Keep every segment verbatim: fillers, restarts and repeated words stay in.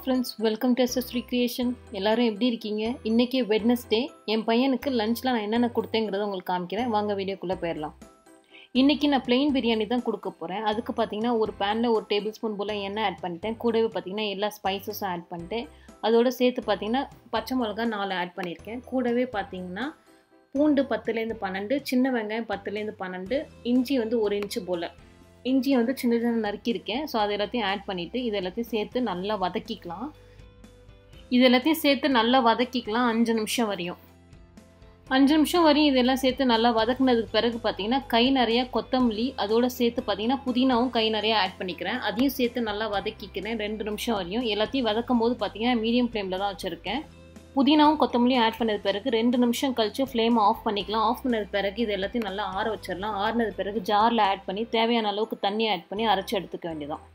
friends, welcome to S S Recreation. எல்லாரும் எப்படி இருக்கீங்க? இன்னைக்கு வெட்னஸ்டே. என் பையனுக்கு லஞ்ச்ல நான் என்னென்ன கொடுத்தேங்கறத உங்களுக்கு காமிக்கிறேன். வாங்க வீடியோக்குள்ள போயிரலாம். இன்னைக்கு நான் plain பிரியாணி தான் கொடுக்க போறேன். அதுக்கு பாத்தீங்கன்னா ஒரு panல ஒரு டேபிள்ஸ்பூன் போல எண்ணெய் ஆட் பண்ணிட்டேன். கூடவே பாத்தீங்கன்னா எல்லா ஸ்பைசஸும் ஆட் பண்ணிட்டேன். அதோட சேர்த்து பாத்தீங்கன்னா பச்சை மிளகாய் நாலு ஆட் பண்ணிருக்கேன். கூடவே பாத்தீங்கன்னா பூண்டு பத்துல இருந்து பன்னிரண்டு, சின்ன வெங்காயம் பத்துல இருந்து பன்னிரண்டு, இஞ்சி வந்து ஒரு இன்ச் போல இஞ்சி வந்து சின்ன சின்ன நறுக்கியிருக்கேன். ஸோ அது எல்லாத்தையும் ஆட் பண்ணிவிட்டு இது எல்லாத்தையும் சேர்த்து நல்லா வதக்கிக்கலாம். இது எல்லாத்தையும் சேர்த்து நல்லா வதக்கிக்கலாம் அஞ்சு நிமிஷம் வரையும். அஞ்சு நிமிஷம் வரையும் இதெல்லாம் சேர்த்து நல்லா வதக்குனதுக்கு பிறகு பார்த்தீங்கன்னா கை நிறையா கொத்தமல்லி அதோட சேர்த்து பார்த்தீங்கன்னா புதினாவும் கை நிறையா ஆட் பண்ணிக்கிறேன். அதையும் சேர்த்து நல்லா வதக்கிக்கிறேன் ரெண்டு நிமிஷம் வரையும். எல்லாத்தையும் வதக்கும் போது பார்த்தீங்கன்னா மீடியம் ஃப்ளேமில் தான் வச்சுருக்கேன். புதினாவும் கொத்தமல்லியும் ஆட் பண்ணது பிறகு ரெண்டு நிமிஷம் கழிச்சு ஃப்ளேம் ஆஃப் பண்ணிக்கலாம். ஆஃப் பண்ணது பிறகு இது எல்லாத்தையும் நல்லா ஆற வச்சிடலாம். ஆறினது பிறகு ஜாரில் ஆட் பண்ணி தேவையான அளவுக்கு தண்ணி ஆட் பண்ணி அரைச்சி எடுத்துக்க வேண்டியதான்.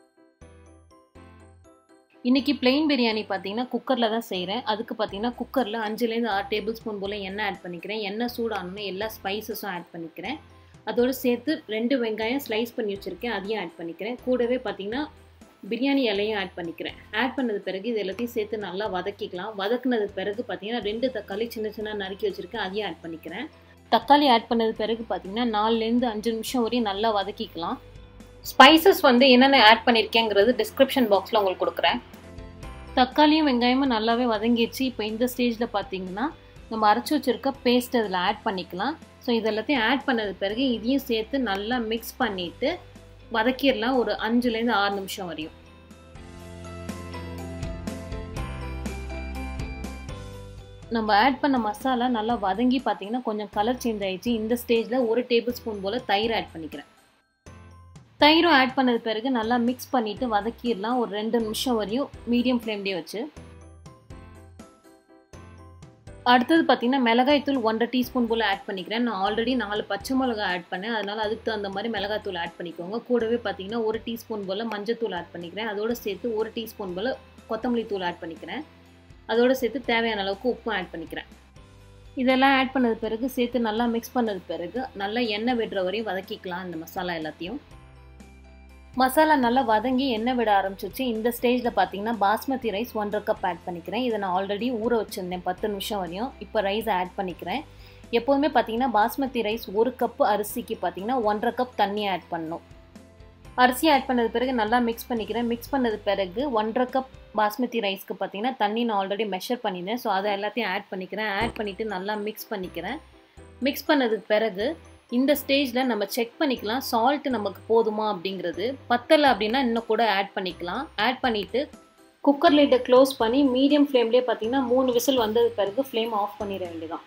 இன்றைக்கி பிளெயின் பிரியாணி பார்த்தீங்கன்னா குக்கரில் தான் செய்கிறேன். அதுக்கு பார்த்தீங்கன்னா குக்கரில் அஞ்சுலேருந்து ஆறு டேபிள் ஸ்பூன் போல் எண்ணெய் ஆட் பண்ணிக்கிறேன். எண்ணெய் சூடானோன்னு எல்லா ஸ்பைசஸும் ஆட் பண்ணிக்கிறேன். அதோடு சேர்த்து ரெண்டு வெங்காயம் ஸ்லைஸ் பண்ணி வச்சுருக்கேன், அதையும் ஆட் பண்ணிக்கிறேன். கூடவே பார்த்தீங்கன்னா பிரியாணி இலையும் ஆட் பண்ணிக்கிறேன். ஆட் பண்ணது பிறகு இது எல்லாத்தையும் சேர்த்து நல்லா வதக்கிக்கலாம். வதக்குனது பிறகு பார்த்தீங்கன்னா ரெண்டு தக்காளி சின்ன சின்ன நறுக்கி வச்சுருக்கேன், அதையும் ஆட் பண்ணிக்கிறேன். தக்காளி ஆட் பண்ணது பிறகு பார்த்தீங்கன்னா நாலுலேருந்து அஞ்சு நிமிஷம் வரையும் நல்லா வதக்கிக்கலாம். ஸ்பைசஸ் வந்து என்னென்ன ஆட் பண்ணியிருக்கேங்கிறது டிஸ்கிரிப்ஷன் பாக்ஸில் உங்களுக்கு கொடுக்குறேன். தக்காளியும் வெங்காயமும் நல்லாவே வதங்கிடுச்சு. இப்போ இந்த ஸ்டேஜில் பார்த்தீங்கன்னா நம்ம அரைச்சி வச்சுருக்க பேஸ்ட் அதில் ஆட் பண்ணிக்கலாம். ஸோ இது எல்லாத்தையும் ஆட் பண்ணது பிறகு இதையும் சேர்த்து நல்லா மிக்ஸ் பண்ணிவிட்டு வதக்கிடலாம் ஒரு அஞ்சுலேருந்து ஆறு நிமிஷம் வரையும். நம்ம ஆட் பண்ண மசாலா நல்லா வதங்கி பார்த்தீங்கன்னா கொஞ்சம் கலர் சேஞ்ச் ஆயிடுச்சு. இந்த ஸ்டேஜில் ஒரு டேபிள் ஸ்பூன் போல் தயிர் ஆட் பண்ணிக்கிறேன். தயிரும் ஆட் பண்ணது பிறகு நல்லா மிக்ஸ் பண்ணிவிட்டு வதக்கிடலாம் ஒரு ரெண்டு நிமிஷம் வரையும் மீடியம் ஃப்ளேம்லேயே வச்சு. அடுத்தது பார்த்தீங்கன்னா மிளகாய்த்தூள் ஒன்றரை டீஸ்பூன் போல் ஆட் பண்ணிக்கிறேன். நான் ஆல்ரெடி நாலு பச்சை மிளகாய் ஆட் பண்ணேன், அதனால் அதுக்கு தகுந்த மாதிரி மிளகாய்த்தூள் ஆட் பண்ணிக்கோங்க. கூடவே பார்த்தீங்கன்னா ஒரு டீஸ்பூன் போல் மஞ்சத்தூள் ஆட் பண்ணிக்கிறேன். அதோடு சேர்த்து ஒரு டீஸ்பூன் போல் கொத்தமல்லி தூள் ஆட் பண்ணிக்கிறேன். அதோடு சேர்த்து தேவையான அளவுக்கு உப்பும் ஆட் பண்ணிக்கிறேன். இதெல்லாம் ஆட் பண்ணது பிறகு சேர்த்து நல்லா மிக்ஸ் பண்ணது பிறகு நல்லா எண்ணெய் விடுற வரையும் வதக்கிக்கலாம். இந்த மசாலா எல்லாத்தையும் மசாலா நல்லா வதங்கி எண்ணெய் விட ஆரம்பிச்சிச்சு. இந்த ஸ்டேஜில் பார்த்தீங்கன்னா பாஸ்மதி ரைஸ் ஒன்றரை கப் ஆட் பண்ணிக்கிறேன். இதை நான் ஆல்ரெடி ஊற வச்சுருந்தேன் பத்து நிமிஷம் வரையும். இப்போ ரைஸ் ஆட் பண்ணிக்கிறேன். எப்போதுமே பார்த்தீங்கன்னா பாஸ்மதி ரைஸ் ஒரு கப்பு அரிசிக்கு பார்த்தீங்கன்னா ஒன்றரை கப் தண்ணி ஆட் பண்ணணும். அரிசி ஆட் பண்ணது பிறகு நல்லா மிக்ஸ் பண்ணிக்கிறேன். மிக்ஸ் பண்ணது பிறகு ஒன்றரை கப் பாஸ்மதி ரைஸ்க்கு பார்த்தீங்கன்னா தண்ணி நான் ஆல்ரெடி மெஷர் பண்ணியிருந்தேன். ஸோ அதை எல்லாத்தையும் ஆட் பண்ணிக்கிறேன். ஆட் பண்ணிவிட்டு நல்லா மிக்ஸ் பண்ணிக்கிறேன். மிக்ஸ் பண்ணதுக்கு பிறகு இந்த ஸ்டேஜில் நம்ம செக் பண்ணிக்கலாம் சால்ட் நமக்கு போதுமா அப்படிங்கிறது. பத்தலை அப்படின்னா இன்னும் கூட ஆட் பண்ணிக்கலாம். ஆட் பண்ணிவிட்டு குக்கர் லிட்டை க்ளோஸ் பண்ணி மீடியம் ஃப்ளேம்லேயே பார்த்தீங்கன்னா மூணு விசில் வந்தது பிறகு ஃப்ளேம் ஆஃப் பண்ணிட வேண்டியதான்.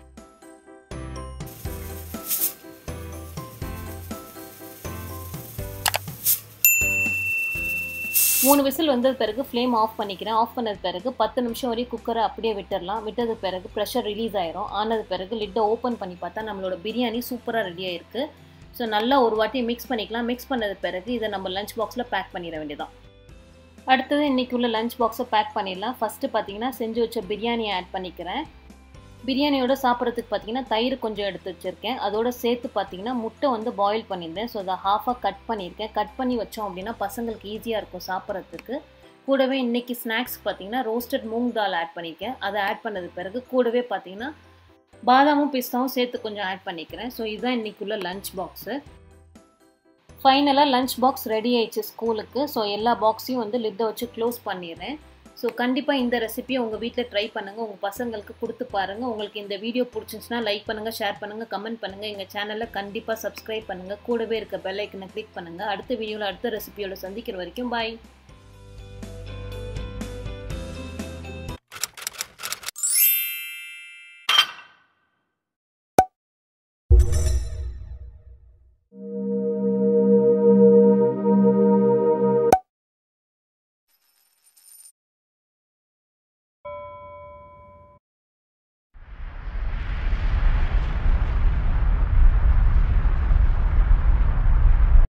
மூணு விசில் வந்தது பிறகு ஃப்ளேம் ஆஃப் பண்ணிக்கிறேன். ஆஃப் பண்ணது பிறகு பத்து நிமிஷம் வரையும் குக்கரை அப்படியே விட்டுடலாம். விட்டது பிறகு ப்ரெஷர் ரிலீஸ் ஆயிரும். ஆனது பிறகு லிட்டை ஓப்பன் பண்ணி பார்த்தா நம்மளோட பிரியாணி சூப்பராக ரெடி ஆயிருக்கு. ஸோ நல்லா ஒரு வாட்டி மிக்ஸ் பண்ணிக்கலாம். மிக்ஸ் பண்ணது பிறகு இதை நம்ம லஞ்ச் பாக்ஸில் பேக் பண்ணிட வேண்டியதான். அடுத்தது இன்றைக்கி உள்ள லஞ்ச் பாக்ஸை பேக் பண்ணிடலாம். ஃபஸ்ட்டு பார்த்தீங்கன்னா செஞ்சு வச்ச பிரியாணியை ஆட் பண்ணிக்கிறேன். பிரியாணியோட சாப்பிட்றதுக்கு பார்த்தீங்கன்னா தயிர் கொஞ்சம் எடுத்து வச்சுருக்கேன். அதோட சேர்த்து பார்த்தீங்கன்னா முட்டை வந்து பாயில் பண்ணியிருந்தேன். ஸோ அதை ஹாஃபாக கட் பண்ணியிருக்கேன். கட் பண்ணி வச்சோம் அப்படின்னா பசங்களுக்கு ஈஸியாக இருக்கும் சாப்பிட்றதுக்கு. கூடவே இன்றைக்கி ஸ்நாக்ஸ் பார்த்தீங்கன்னா ரோஸ்டட் மூங் தால் ஆட் பண்ணியிருக்கேன். அதை ஆட் பண்ணது பிறகு கூடவே பார்த்தீங்கன்னா பாதாமும் பிஸ்தாவும் சேர்த்து கொஞ்சம் ஆட் பண்ணிக்கிறேன். ஸோ இதுதான் இன்றைக்குள்ள லஞ்ச் பாக்ஸு. ஃபைனலாக லஞ்ச் பாக்ஸ் ரெடி ஆயிடுச்சு ஸ்கூலுக்கு. ஸோ எல்லா பாக்ஸையும் வந்து லிட்டை வச்சு க்ளோஸ் பண்ணிடுறேன். ஸோ கண்டிப்பாக இந்த ரெசிபியை உங்கள் வீட்டில் ட்ரை பண்ணுங்கள். உங்கள் பசங்களுக்கு கொடுத்து பாருங்கள். உங்களுக்கு இந்த வீடியோ பிடிச்சிருந்துச்சுன்னா லைக் பண்ணுங்கள், ஷேர் பண்ணுங்கள், கமெண்ட் பண்ணுங்கள். எங்கள் சேனலில் கண்டிப்பாக சப்ஸ்கிரைப் பண்ணுங்கள். கூடவே இருக்க பெல் ஐக்கனை கிளிக் பண்ணுங்கள். அடுத்த வீடியோவில் அடுத்த ரெசிபியோட சந்திக்கிற வரைக்கும் பாய்.